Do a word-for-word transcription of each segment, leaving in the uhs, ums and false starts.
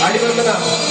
आड़ी बंदना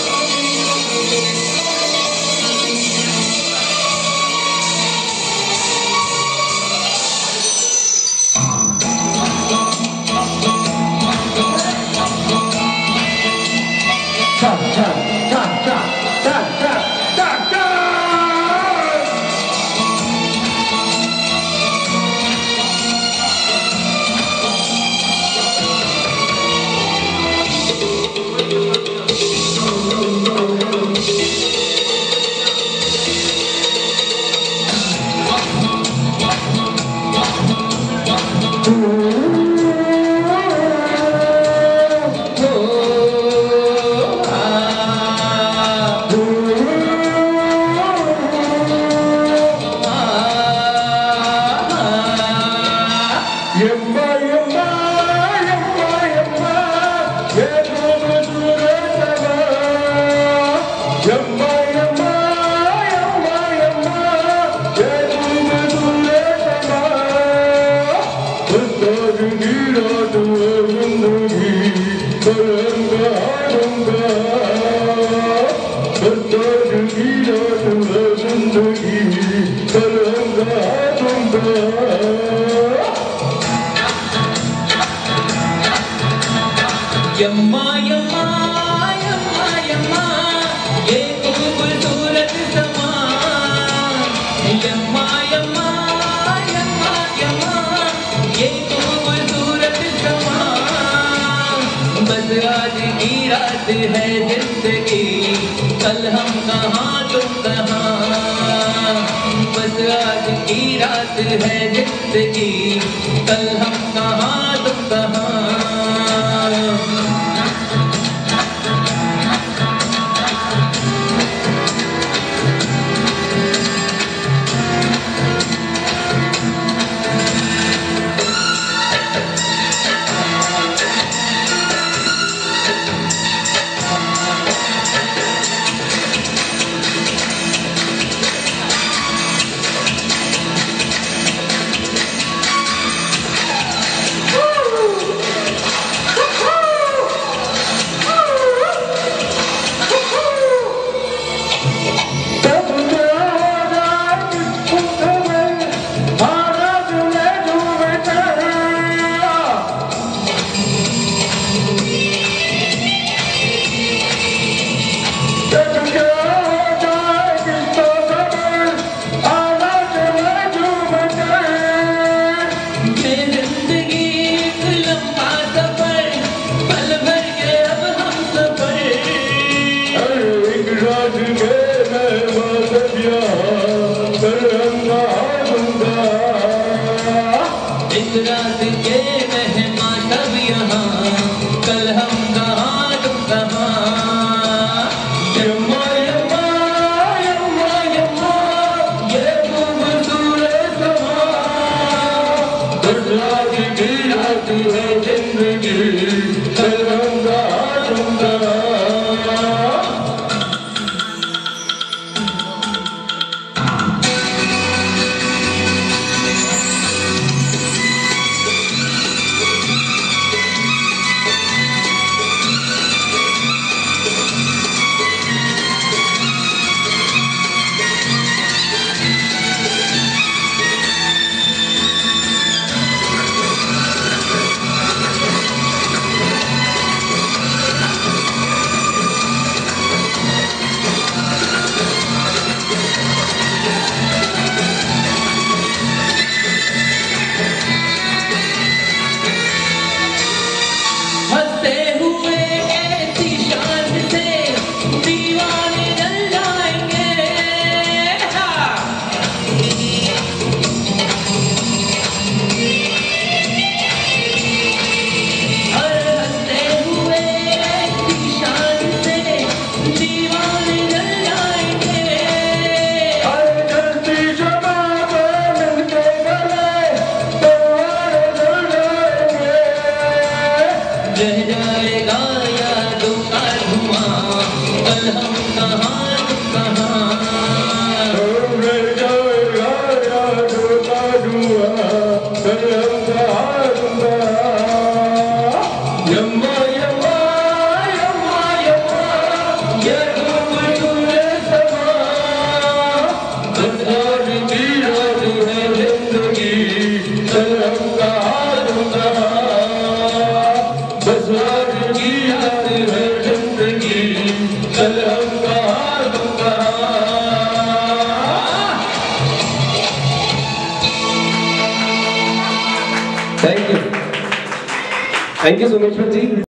यम्मा यम्मा यम्मा यम्मा ये खूबसूरत समा यम्मा यम्मा यम्मा यम्मा ये खूबसूरत समा बस आज की रात है जिंदगी कल हम कहाँ तुम कहाँ बस आज की रात है जिंदगी कल हम कहाँ तुम कहाँ रात के मेहमान सब यहाँ कल हम कहाँ तुम कहाँ यम्मा यम्मा यम्मा यम्मा ये खूबसूरत समा बस आज की रात है जिंदगी कल हम कहाँ तुम कहाँ रह जाएगा यादों का धुआं कल हम कहाँ तुम कहाँ रह जाएगा यादों का धुआं कल हम कहाँ तुम कहाँ यम्मा यम्मा यम्मा यम्मा थैंक यू सोमेश्वर जी।